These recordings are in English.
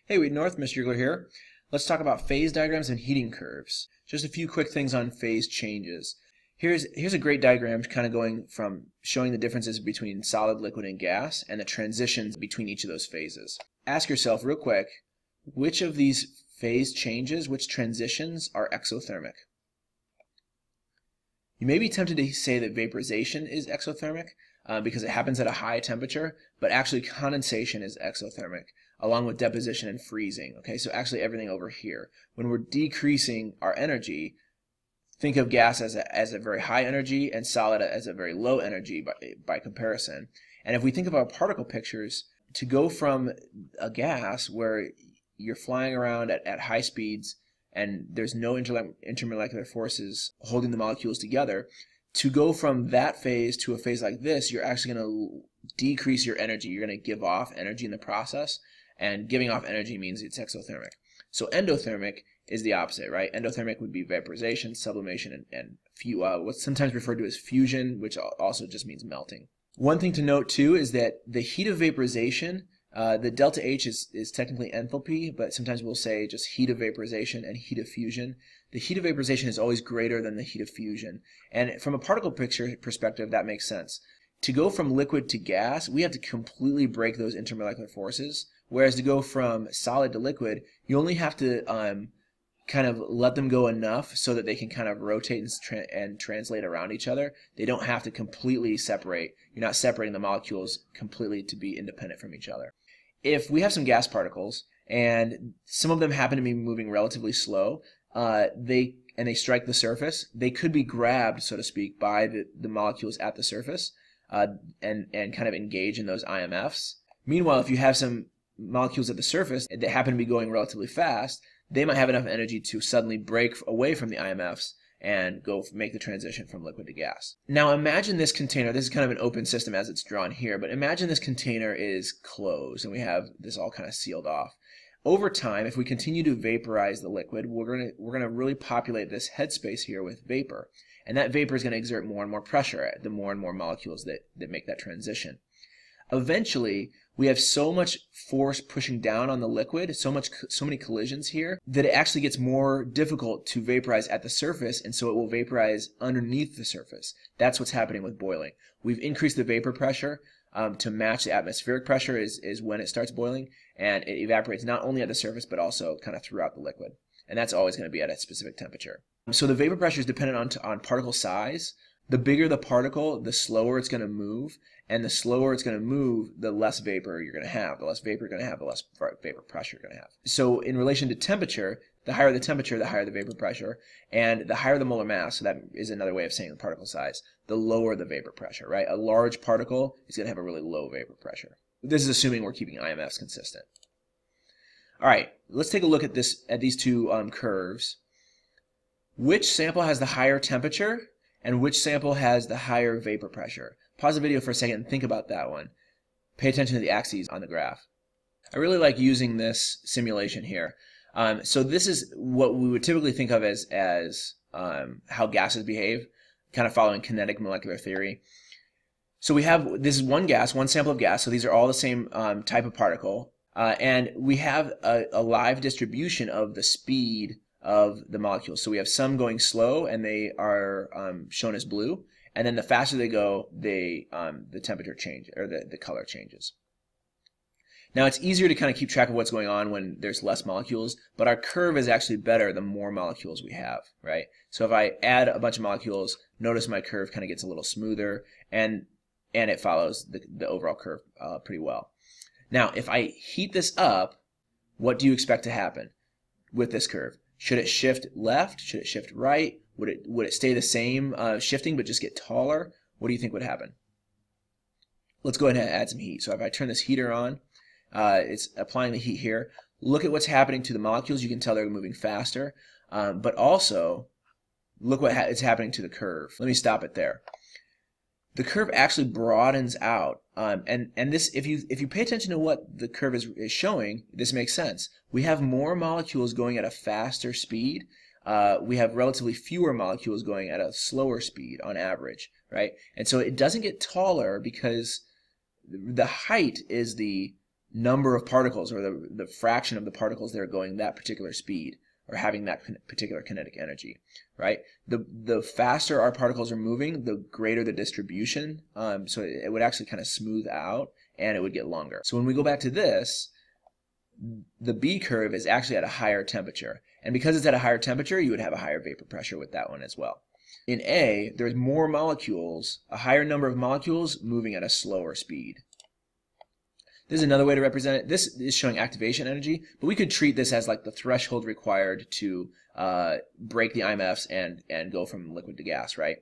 Hey, Wheat North, Mr. Ugler here. Let's talk about phase diagrams and heating curves. Just a few quick things on phase changes. Here's a great diagram kind of going from showing the differences between solid, liquid, and gas and the transitions between each of those phases. Ask yourself real quick, which of these phase changes, which transitions are exothermic? You may be tempted to say that vaporization is exothermic because it happens at a high temperature, but actually condensation is exothermic, along with deposition and freezing. Okay, so actually everything over here. When we're decreasing our energy, think of gas as a very high energy and solid as a very low energy by comparison. And if we think of our particle pictures, to go from a gas where you're flying around at high speeds and there's no intermolecular forces holding the molecules together, to go from that phase to a phase like this, you're actually going to decrease your energy. You're going to give off energy in the process, and giving off energy means it's exothermic. So endothermic is the opposite, right? Endothermic would be vaporization, sublimation, and what's sometimes referred to as fusion, which also just means melting. One thing to note too is that the heat of vaporization, the delta H is technically enthalpy, but sometimes we'll say just heat of vaporization and heat of fusion. The heat of vaporization is always greater than the heat of fusion. And from a particle picture perspective, that makes sense. To go from liquid to gas, we have to completely break those intermolecular forces, whereas to go from solid to liquid, you only have to kind of let them go enough so that they can kind of rotate and translate around each other. They don't have to completely separate. You're not separating the molecules completely to be independent from each other. If we have some gas particles and some of them happen to be moving relatively slow, they strike the surface, they could be grabbed, so to speak, by the molecules at the surface and kind of engage in those IMFs. Meanwhile, if you have some molecules at the surface that happen to be going relatively fast, they might have enough energy to suddenly break away from the IMFs and go make the transition from liquid to gas. Now imagine this container, this is kind of an open system as it's drawn here, but imagine this container is closed and we have this all kind of sealed off. Over time, if we continue to vaporize the liquid, we're going to really populate this headspace here with vapor. And that vapor is going to exert more and more pressure the more and more molecules that make that transition. Eventually, we have so much force pushing down on the liquid, so many collisions here, that it actually gets more difficult to vaporize at the surface, and so it will vaporize underneath the surface. That's what's happening with boiling. We've increased the vapor pressure to match the atmospheric pressure is when it starts boiling, and it evaporates not only at the surface but also kind of throughout the liquid. And that's always going to be at a specific temperature. So the vapor pressure is dependent on particle size. The bigger the particle, the slower it's going to move, and the slower it's going to move, the less vapor you're going to have. The less vapor you're going to have, the less vapor pressure you're going to have. So in relation to temperature, the higher the temperature, the higher the vapor pressure, and the higher the molar mass, so that is another way of saying the particle size, the lower the vapor pressure, right? A large particle is going to have a really low vapor pressure. This is assuming we're keeping IMFs consistent. All right, let's take a look at these two curves. Which sample has the higher temperature and which sample has the higher vapor pressure? Pause the video for a second and think about that one. Pay attention to the axes on the graph. I really like using this simulation here. So this is what we would typically think of as how gases behave, kind of following kinetic molecular theory. So we have, this is one gas, one sample of gas, so these are all the same type of particle, and we have a live distribution of the speed of the molecules. So we have some going slow and they are shown as blue, and then the faster they go, the temperature change, or the color changes. Now it's easier to kind of keep track of what's going on when there's less molecules, but our curve is actually better the more molecules we have, right? So if I add a bunch of molecules, notice my curve kind of gets a little smoother, and it follows the overall curve pretty well. Now if I heat this up, what do you expect to happen with this curve? Should it shift left? Should it shift right? Would it stay the same shifting but just get taller? What do you think would happen? Let's go ahead and add some heat. So if I turn this heater on, it's applying the heat here. Look at what's happening to the molecules. You can tell they're moving faster, but also look what is happening to the curve. Let me stop it there. The curve actually broadens out, and this, if you pay attention to what the curve is showing, this makes sense. We have more molecules going at a faster speed. We have relatively fewer molecules going at a slower speed on average, right? And so it doesn't get taller because the height is the number of particles, or the fraction of the particles that are going that particular speed or having that particular kinetic energy, right? The faster our particles are moving, the greater the distribution. So it would actually kind of smooth out and it would get longer. So when we go back to this, the B curve is actually at a higher temperature. And because it's at a higher temperature, you would have a higher vapor pressure with that one as well. In A, there's more molecules, a higher number of molecules moving at a slower speed. This is another way to represent it. This is showing activation energy, but we could treat this as like the threshold required to break the IMFs and go from liquid to gas, right?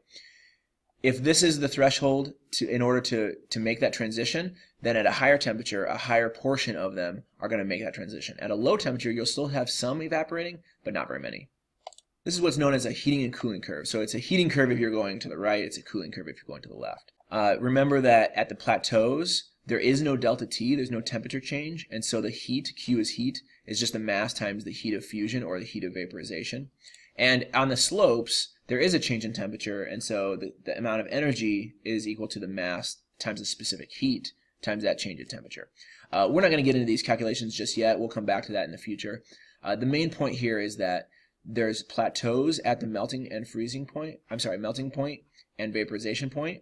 If this is the threshold in order to make that transition, then at a higher temperature, a higher portion of them are going to make that transition. At a low temperature, you'll still have some evaporating, but not very many. This is what's known as a heating and cooling curve. So it's a heating curve if you're going to the right, it's a cooling curve if you're going to the left. Remember that at the plateaus, there is no delta T, there's no temperature change, and so the heat, Q is heat, is just the mass times the heat of fusion or the heat of vaporization. And on the slopes, there is a change in temperature, and so the amount of energy is equal to the mass times the specific heat times that change in temperature. We're not going to get into these calculations just yet. We'll come back to that in the future. The main point here is that there's plateaus at the melting and freezing point, melting point and vaporization point.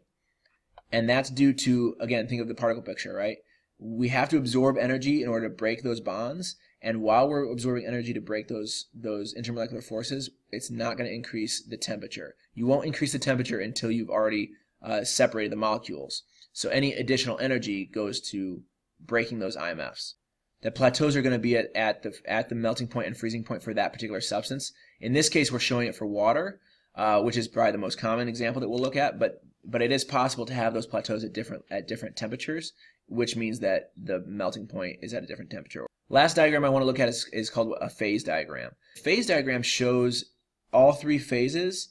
And that's due to, again, think of the particle picture, right? We have to absorb energy in order to break those bonds. And while we're absorbing energy to break those intermolecular forces, it's not going to increase the temperature. You won't increase the temperature until you've already separated the molecules. So any additional energy goes to breaking those IMFs. The plateaus are going to be at the melting point and freezing point for that particular substance. In this case, we're showing it for water, which is probably the most common example that we'll look at. But it is possible to have those plateaus at different temperatures, which means that the melting point is at a different temperature. Last diagram I want to look at is called a phase diagram. Phase diagram shows all three phases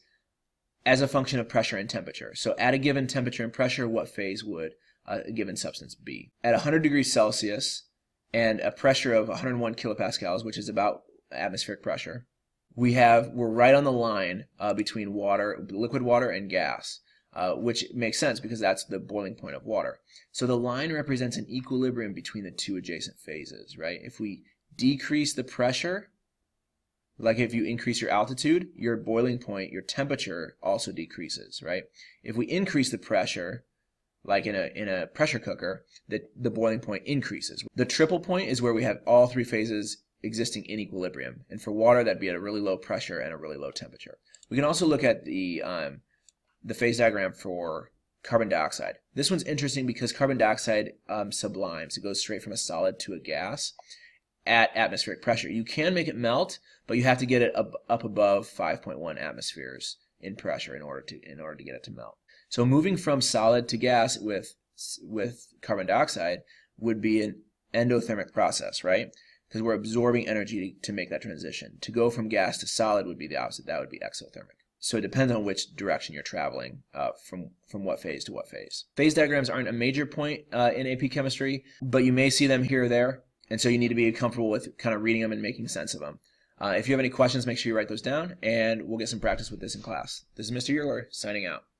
as a function of pressure and temperature. So at a given temperature and pressure, what phase would a given substance be? At 100 degrees Celsius and a pressure of 101 kilopascals, which is about atmospheric pressure, we're right on the line between liquid water and gas. Which makes sense because that's the boiling point of water. So the line represents an equilibrium between the two adjacent phases, right? If we decrease the pressure, like if you increase your altitude, your boiling point, your temperature also decreases, right? If we increase the pressure, like in a pressure cooker, the boiling point increases. The triple point is where we have all three phases existing in equilibrium. And for water, that'd be at a really low pressure and a really low temperature. We can also look at the phase diagram for carbon dioxide. This one's interesting because carbon dioxide sublimes. It goes straight from a solid to a gas at atmospheric pressure. You can make it melt, but you have to get it up above 5.1 atmospheres in pressure in order to get it to melt. So moving from solid to gas with carbon dioxide would be an endothermic process, right? Because we're absorbing energy to make that transition. To go from gas to solid would be the opposite. That would be exothermic. So it depends on which direction you're traveling from what phase to what phase. Phase diagrams aren't a major point in AP chemistry, but you may see them here or there, and so you need to be comfortable with kind of reading them and making sense of them. If you have any questions, make sure you write those down, and we'll get some practice with this in class. This is Mr. Yerler, signing out.